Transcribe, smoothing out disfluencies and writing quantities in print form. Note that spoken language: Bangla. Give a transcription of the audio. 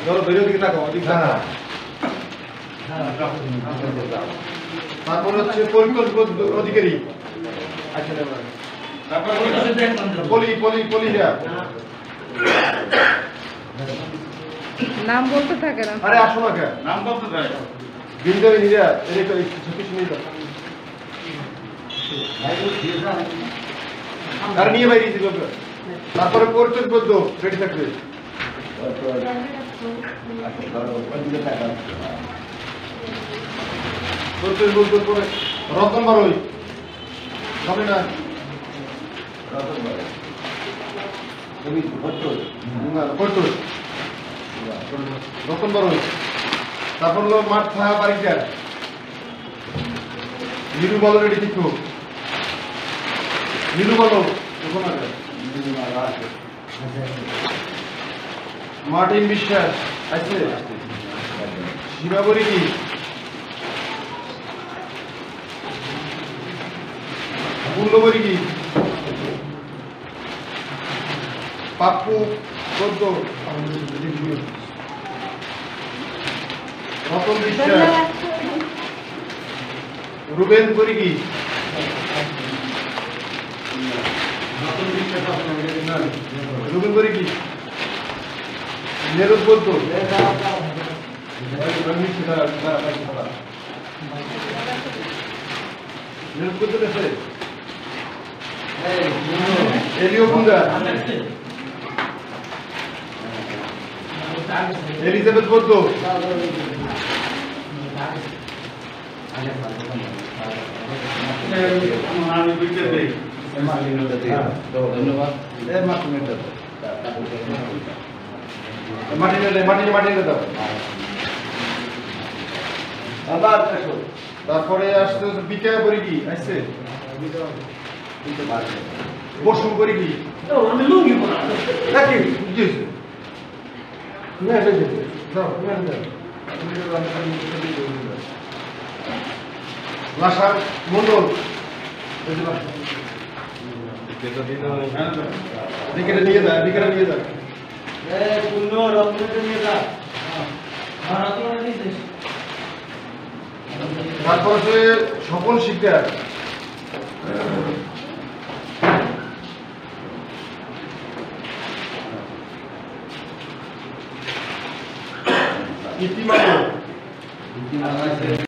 ধরো ধরে দিকে তাকাও ওদিকে তাকাও তারপর হচ্ছে পরিকল্পক অধিকারী আচ্ছা তারপর পলি পলি পলি নাম বলতে থাকে না। আরে আসো না কেন নাম বলতে থাকে বিন্দু নিরা এর একটা ছোট শুনি দাও আর নিয়ে বাইরে দিতে হবে তারপরে পরিচয় বদ্ধ রেডি থাকবে পরিচয় বদ্ধ পরে রতন বারোই হবে না রতন বারোই তুমি করতো রতন বারোই তারপর হলো মাঠ থাকা বাড়িটার নীলু বলো রেডি কিছু নীলু বলো মার্টিন বিশ্বাস আছে সীমাবরী কি মূল্যবরী কি পাপ্পু গদ্য রতন বিশ্বাস রুবেন করি কি রুবেন করি কি নেরুদ বলতো নেরুদ বলতো গেছে এলিও কুন্দা এলিজাবেথ বলতো ধন্যবাদ তারপরে আসতে বিকায় করি কি আসছে বসুন করি কি লাসার মন্ডল বিকেলে নিয়ে যায় বিকেলে নিয়ে যায় তারপর হচ্ছে সকল শিক্ষার ইতিমাত্র